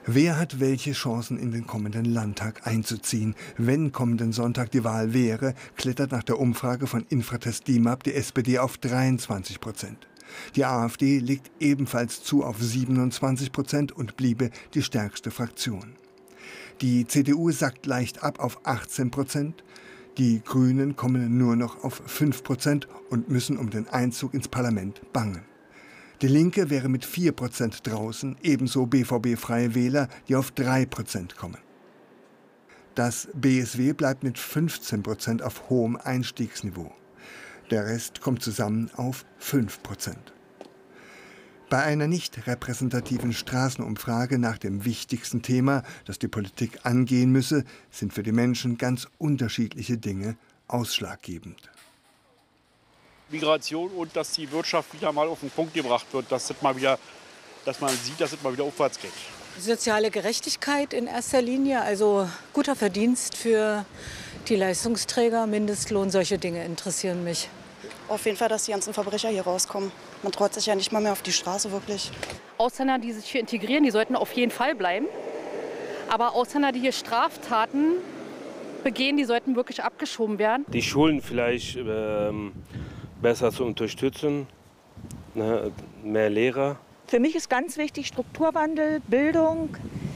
Wer hat welche Chancen, in den kommenden Landtag einzuziehen? Wenn kommenden Sonntag die Wahl wäre, klettert nach der Umfrage von Infratest DIMAP die SPD auf 23%. Die AfD legt ebenfalls zu auf 27% und bliebe die stärkste Fraktion. Die CDU sackt leicht ab auf 18%. Die Grünen kommen nur noch auf 5% und müssen um den Einzug ins Parlament bangen. Die Linke wäre mit 4% draußen, ebenso BVB-Freie Wähler, die auf 3% kommen. Das BSW bleibt mit 15% auf hohem Einstiegsniveau. Der Rest kommt zusammen auf 5%. Bei einer nicht repräsentativen Straßenumfrage nach dem wichtigsten Thema, das die Politik angehen müsse, sind für die Menschen ganz unterschiedliche Dinge ausschlaggebend. Migration und dass die Wirtschaft wieder mal auf den Punkt gebracht wird, dass man sieht, dass es mal wieder aufwärts geht. Soziale Gerechtigkeit in erster Linie, also guter Verdienst für die Leistungsträger, Mindestlohn, solche Dinge interessieren mich. Auf jeden Fall, dass die ganzen Verbrecher hier rauskommen. Man traut sich ja nicht mal mehr auf die Straße, wirklich. Ausländer, die sich hier integrieren, die sollten auf jeden Fall bleiben. Aber Ausländer, die hier Straftaten begehen, die sollten wirklich abgeschoben werden. Die Schulen vielleicht besser zu unterstützen, ne, mehr Lehrer. Für mich ist ganz wichtig Strukturwandel, Bildung,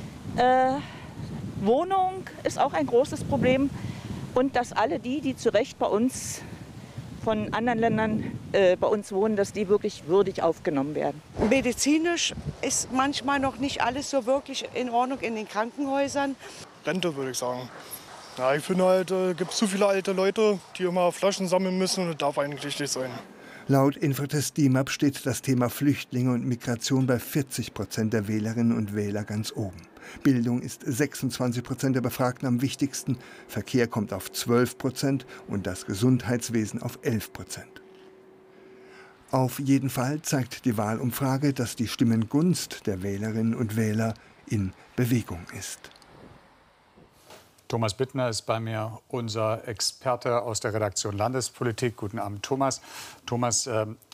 Wohnung ist auch ein großes Problem. Und dass alle die zu Recht bei uns von anderen Ländern bei uns wohnen, dass die wirklich würdig aufgenommen werden. Medizinisch ist manchmal noch nicht alles so wirklich in Ordnung in den Krankenhäusern. Rente, würde ich sagen. Ja, ich finde halt, gibt zu viele alte Leute, die immer Flaschen sammeln müssen, und das darf eigentlich nicht sein. Laut Infratest DIMAP steht das Thema Flüchtlinge und Migration bei 40% der Wählerinnen und Wähler ganz oben. Bildung ist 26% der Befragten am wichtigsten, Verkehr kommt auf 12% und das Gesundheitswesen auf 11%. Auf jeden Fall zeigt die Wahlumfrage, dass die Stimmengunst der Wählerinnen und Wähler in Bewegung ist. Thomas Bittner ist bei mir, unser Experte aus der Redaktion Landespolitik. Guten Abend, Thomas. Thomas,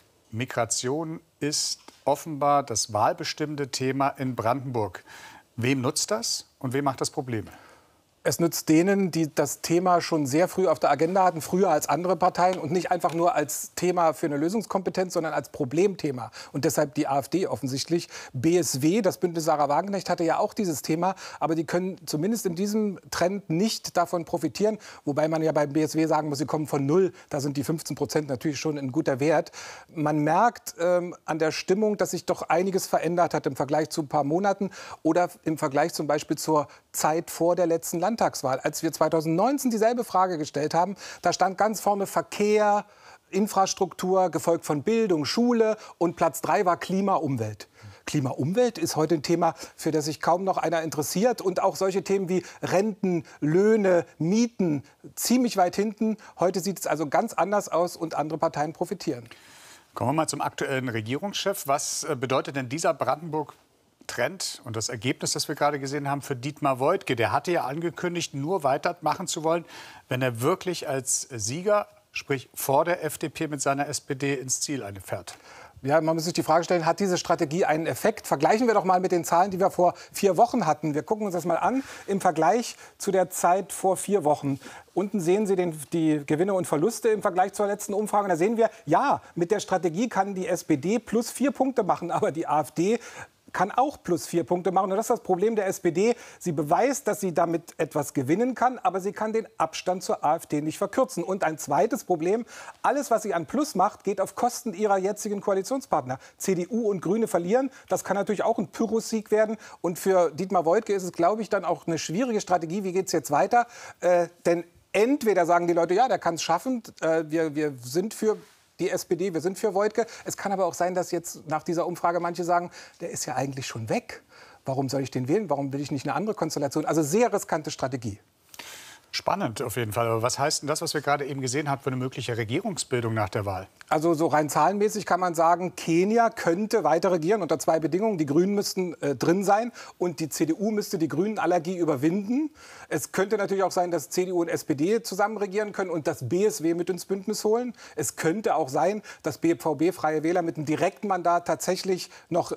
Migration ist offenbar das wahlbestimmende Thema in Brandenburg. Wem nutzt das und wem macht das Probleme? Es nützt denen, die das Thema schon sehr früh auf der Agenda hatten, früher als andere Parteien und nicht einfach nur als Thema für eine Lösungskompetenz, sondern als Problemthema. Und deshalb die AfD offensichtlich. BSW, das Bündnis Sarah Wagenknecht, hatte ja auch dieses Thema, aber die können zumindest in diesem Trend nicht davon profitieren. Wobei man ja beim BSW sagen muss, sie kommen von null. Da sind die 15% natürlich schon ein guter Wert. Man merkt an der Stimmung, dass sich doch einiges verändert hat im Vergleich zu ein paar Monaten oder im Vergleich zum Beispiel zur Zeit vor der letzten Landtagswahl. Als wir 2019 dieselbe Frage gestellt haben, da stand ganz vorne Verkehr, Infrastruktur, gefolgt von Bildung, Schule und Platz 3 war Klima, Umwelt. Klima, Umwelt ist heute ein Thema, für das sich kaum noch einer interessiert. Und auch solche Themen wie Renten, Löhne, Mieten ziemlich weit hinten. Heute sieht es also ganz anders aus und andere Parteien profitieren. Kommen wir mal zum aktuellen Regierungschef. Was bedeutet denn dieser Brandenburg-Trend und das Ergebnis, das wir gerade gesehen haben, für Dietmar Woidke? Der hatte ja angekündigt, nur weitermachen zu wollen, wenn er wirklich als Sieger, sprich vor der FDP mit seiner SPD ins Ziel einfährt. Ja, man muss sich die Frage stellen, hat diese Strategie einen Effekt? Vergleichen wir doch mal mit den Zahlen, die wir vor 4 Wochen hatten. Wir gucken uns das mal an im Vergleich zu der Zeit vor 4 Wochen. Unten sehen Sie die Gewinne und Verluste im Vergleich zur letzten Umfrage. Und da sehen wir, ja, mit der Strategie kann die SPD plus 4 Punkte machen, aber die AfD kann auch plus 4 Punkte machen. Und das ist das Problem der SPD. Sie beweist, dass sie damit etwas gewinnen kann, aber sie kann den Abstand zur AfD nicht verkürzen. Und ein zweites Problem, alles, was sie an Plus macht, geht auf Kosten ihrer jetzigen Koalitionspartner. CDU und Grüne verlieren. Das kann natürlich auch ein Pyrrhussieg werden. Und für Dietmar Woidke ist es, glaube ich, dann auch eine schwierige Strategie. Wie geht es jetzt weiter? Denn entweder sagen die Leute, ja, der kann es schaffen, wir sind für die SPD, wir sind für Woidke. Es kann aber auch sein, dass jetzt nach dieser Umfrage manche sagen, der ist ja eigentlich schon weg. Warum soll ich den wählen? Warum will ich nicht eine andere Konstellation? Also sehr riskante Strategie. Spannend auf jeden Fall. Aber was heißt denn das, was wir gerade eben gesehen haben, für eine mögliche Regierungsbildung nach der Wahl? Also so rein zahlenmäßig kann man sagen, Kenia könnte weiter regieren unter 2 Bedingungen. Die Grünen müssten drin sein und die CDU müsste die Grünen-Allergie überwinden. Es könnte natürlich auch sein, dass CDU und SPD zusammen regieren können und das BSW mit ins Bündnis holen. Es könnte auch sein, dass BVB, Freie Wähler, mit einem direkten Mandat tatsächlich noch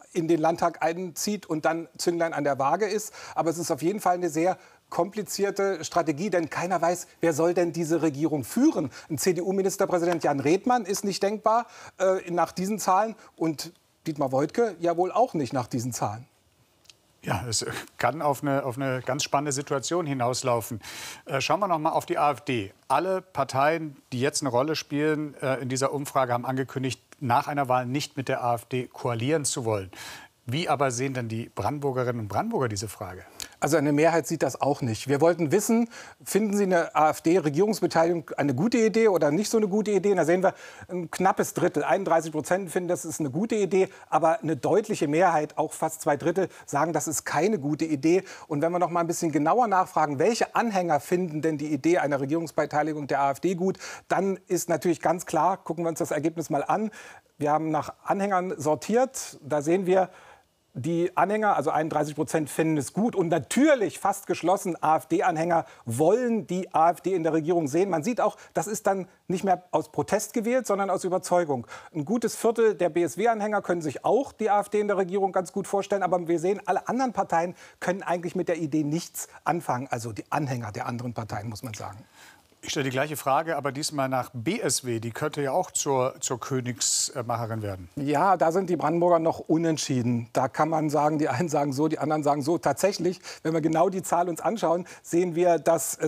in den Landtag einzieht und dann Zünglein an der Waage ist. Aber es ist auf jeden Fall eine sehr komplizierte Strategie, denn keiner weiß, wer soll denn diese Regierung führen. Ein CDU-Ministerpräsident Jan Redmann ist nicht denkbar nach diesen Zahlen und Dietmar Woidke ja wohl auch nicht nach diesen Zahlen. Ja, es kann auf eine ganz spannende Situation hinauslaufen. Schauen wir noch mal auf die AfD. Alle Parteien, die jetzt eine Rolle spielen in dieser Umfrage, haben angekündigt, nach einer Wahl nicht mit der AfD koalieren zu wollen. Wie aber sehen denn die Brandenburgerinnen und Brandenburger diese Frage? Also eine Mehrheit sieht das auch nicht. Wir wollten wissen, finden Sie eine AfD-Regierungsbeteiligung eine gute Idee oder nicht so eine gute Idee? Und da sehen wir, ein knappes Drittel, 31% finden, das ist eine gute Idee. Aber eine deutliche Mehrheit, auch fast 2/3, sagen, das ist keine gute Idee. Und wenn wir noch mal ein bisschen genauer nachfragen, welche Anhänger finden denn die Idee einer Regierungsbeteiligung der AfD gut, dann ist natürlich ganz klar, gucken wir uns das Ergebnis mal an. Wir haben nach Anhängern sortiert. Da sehen wir, die Anhänger, also 31%, finden es gut. Und natürlich, fast geschlossen, AfD-Anhänger wollen die AfD in der Regierung sehen. Man sieht auch, das ist dann nicht mehr aus Protest gewählt, sondern aus Überzeugung. Ein gutes Viertel der BSW-Anhänger können sich auch die AfD in der Regierung ganz gut vorstellen. Aber wir sehen, alle anderen Parteien können eigentlich mit der Idee nichts anfangen. Also die Anhänger der anderen Parteien, muss man sagen. Ich stelle die gleiche Frage, aber diesmal nach BSW. Die könnte ja auch zur Königsmacherin werden. Ja, da sind die Brandenburger noch unentschieden. Da kann man sagen, die einen sagen so, die anderen sagen so. Tatsächlich, wenn wir genau die Zahl uns anschauen, sehen wir, dass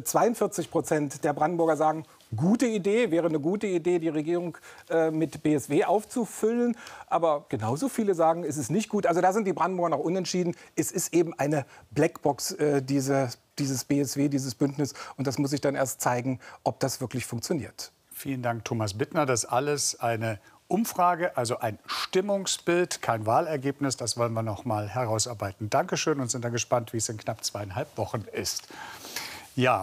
42% der Brandenburger sagen, gute Idee, wäre eine gute Idee, die Regierung mit BSW aufzufüllen. Aber genauso viele sagen, es ist nicht gut. Also da sind die Brandenburger noch unentschieden. Es ist eben eine Blackbox, dieses BSW, dieses Bündnis. Und das muss sich dann erst zeigen, ob das wirklich funktioniert. Vielen Dank, Thomas Bittner. Das ist alles eine Umfrage, also ein Stimmungsbild, kein Wahlergebnis. Das wollen wir noch mal herausarbeiten. Dankeschön und sind dann gespannt, wie es in knapp 2,5 Wochen ist. Ja.